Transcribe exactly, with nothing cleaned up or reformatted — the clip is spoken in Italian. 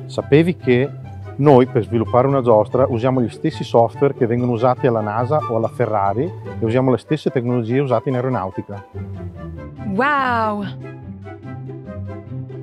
Sapevi che noi per sviluppare una giostra usiamo gli stessi software che vengono usati alla NASA o alla Ferrari e usiamo le stesse tecnologie usate in aeronautica? Wow!